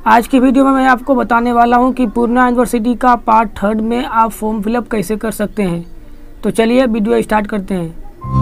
आज की वीडियो में मैं आपको बताने वाला हूं कि पूर्णा यूनिवर्सिटी का पार्ट 3 में आप फॉर्म फिलअप कैसे कर सकते हैं। तो चलिए वीडियो स्टार्ट करते हैं।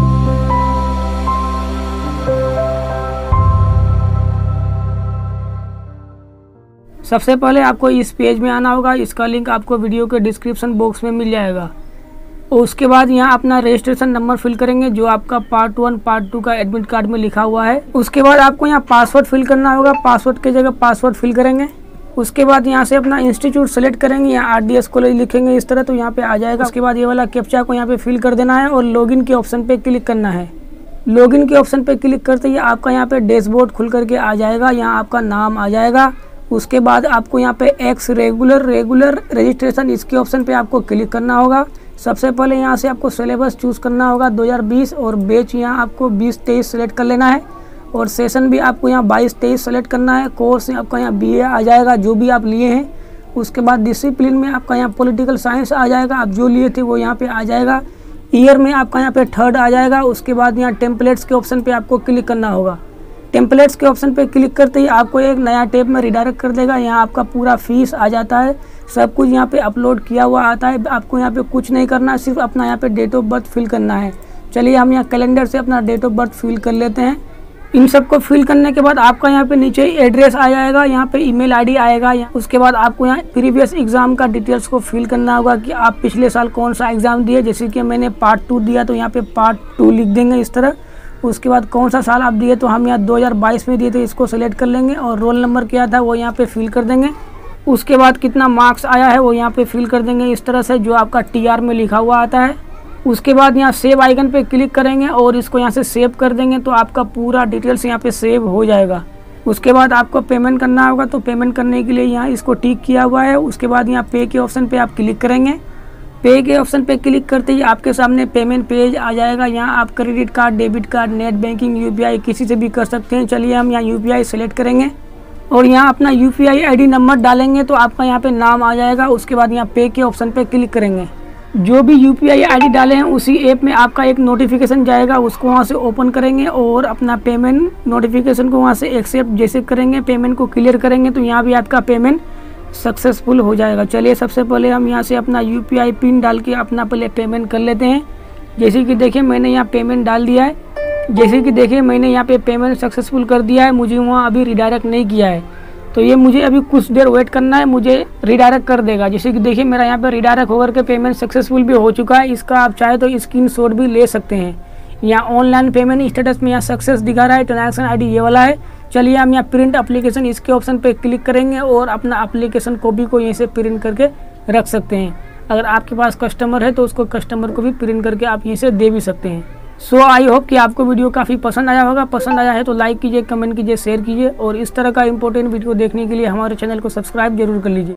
सबसे पहले आपको इस पेज में आना होगा। इसका लिंक आपको वीडियो के डिस्क्रिप्शन बॉक्स में मिल जाएगा। और उसके बाद यहाँ अपना रजिस्ट्रेशन नंबर फिल करेंगे जो आपका पार्ट 1 पार्ट 2 का एडमिट कार्ड में लिखा हुआ है। उसके बाद आपको यहाँ पासवर्ड फिल करना होगा। पासवर्ड की जगह पासवर्ड फिल करेंगे। उसके बाद यहाँ से अपना इंस्टीट्यूट सेलेक्ट करेंगे। यहाँ RDS कॉलेज लिखेंगे इस तरह, तो यहाँ पे आ जाएगा। उसके बाद ये वाला कैप्चा को यहाँ पे फिल कर देना है और लॉगिन के ऑप्शन पे क्लिक करना है। लॉगिन के ऑप्शन पे क्लिक करते ही आपका यहाँ पे डैशबोर्ड खुल करके आ जाएगा। यहाँ आपका नाम आ जाएगा। उसके बाद आपको यहाँ पे एक्स रेगुलर रजिस्ट्रेशन इसके ऑप्शन पे आपको क्लिक करना होगा। सबसे पहले यहाँ से आपको सिलेबस चूज़ करना होगा 2020 और बैच यहाँ आपको 20-23 सेलेक्ट कर लेना है। और सेशन भी आपको यहाँ 22-23 सेलेक्ट करना है। कोर्स आपका यहाँ BA आ जाएगा जो भी आप लिए हैं। उसके बाद डिसिप्लिन में आपका यहाँ पॉलिटिकल साइंस आ जाएगा, आप जो लिए थे वो यहाँ पे आ जाएगा। ईयर में आपका यहाँ पे 3rd आ जाएगा। उसके बाद यहाँ टेम्पलेट्स के ऑप्शन पे आपको क्लिक करना होगा। टेम्पलेट्स के ऑप्शन पे क्लिक करते ही आपको एक नया टैब में रिडायरेक्ट कर देगा। यहाँ आपका पूरा फीस आ जाता है, सब कुछ यहाँ पे अपलोड किया हुआ आता है। आपको यहाँ पे कुछ नहीं करना है, सिर्फ अपना यहाँ पे डेट ऑफ बर्थ फिल करना है। चलिए हम यहाँ कैलेंडर से अपना डेट ऑफ बर्थ फिल कर लेते हैं। इन सबको फिल करने के बाद आपका यहाँ पे नीचे एड्रेस आ जाएगा, यहाँ पे ईमेल आईडी आएगा। उसके बाद आपको यहाँ प्रीवियस एग्जाम का डिटेल्स को फिल करना होगा कि आप पिछले साल कौन सा एग्जाम दिए। जैसे कि मैंने पार्ट 2 दिया तो यहाँ पे पार्ट 2 लिख देंगे इस तरह। उसके बाद कौन सा साल आप दिए तो हम यहाँ 2022 में दिए थे, इसको सेलेक्ट कर लेंगे। और रोल नंबर क्या था वो यहाँ पे फिल कर देंगे। उसके बाद कितना मार्क्स आया है वो यहाँ पे फिल कर देंगे इस तरह से, जो आपका TR में लिखा हुआ आता है। उसके बाद यहाँ सेव आइकन पे क्लिक करेंगे और इसको यहाँ से सेव कर देंगे तो आपका पूरा डिटेल्स यहाँ पे सेव हो जाएगा। उसके बाद आपको पेमेंट करना होगा, तो पेमेंट करने के लिए यहाँ इसको टिक किया हुआ है। उसके बाद यहाँ पे के ऑप्शन पे आप क्लिक करेंगे। पे के ऑप्शन पे क्लिक करते ही आपके सामने पेमेंट पेज आ जाएगा। यहाँ आप credit card, debit card, net banking, UPI किसी से भी कर सकते हैं। चलिए हम यहाँ UPI सेलेक्ट करेंगे और यहाँ अपना UPI ID नंबर डालेंगे तो आपका यहाँ पे नाम आ जाएगा। उसके बाद यहाँ पे के ऑप्शन पे क्लिक करेंगे। जो भी UPI ID डाले हैं उसी ऐप में आपका एक नोटिफिकेशन जाएगा, उसको वहाँ से ओपन करेंगे और अपना पेमेंट नोटिफिकेशन को वहाँ से एक्सेप्ट जैसे करेंगे, पेमेंट को क्लियर करेंगे तो यहाँ भी आपका पेमेंट सक्सेसफुल हो जाएगा। चलिए सबसे पहले हम यहाँ से अपना UPI पिन डाल के अपना पहले पेमेंट कर लेते हैं। जैसे कि देखिए मैंने यहाँ पेमेंट डाल दिया है। जैसे कि देखिए मैंने यहाँ पे पेमेंट सक्सेसफुल कर दिया है। मुझे वहाँ अभी रिडायरेक्ट नहीं किया है, तो ये मुझे अभी कुछ देर वेट करना है, मुझे रिडायरेक्ट कर देगा। जैसे कि देखिए मेरा यहाँ पे रिडायरेक्ट होकर के पेमेंट सक्सेसफुल भी हो चुका है। इसका आप चाहे तो स्क्रीनशॉट भी ले सकते हैं। यहाँ ऑनलाइन पेमेंट स्टेटस में यहाँ सक्सेस दिखा रहा है, ट्रांजैक्शन ID ये वाला है। चलिए हम यहाँ प्रिंट एप्लीकेशन इसके ऑप्शन पे क्लिक करेंगे और अपना एप्लीकेशन कॉपी को यहीं से प्रिंट करके रख सकते हैं। अगर आपके पास कस्टमर है तो उसको कस्टमर को भी प्रिंट करके आप यहीं से दे भी सकते हैं। सो आई होप कि आपको वीडियो काफ़ी पसंद आया होगा। पसंद आया है तो लाइक कीजिए, कमेंट कीजिए, शेयर कीजिए और इस तरह का इंपॉर्टेंट वीडियो देखने के लिए हमारे चैनल को सब्सक्राइब जरूर कर लीजिए।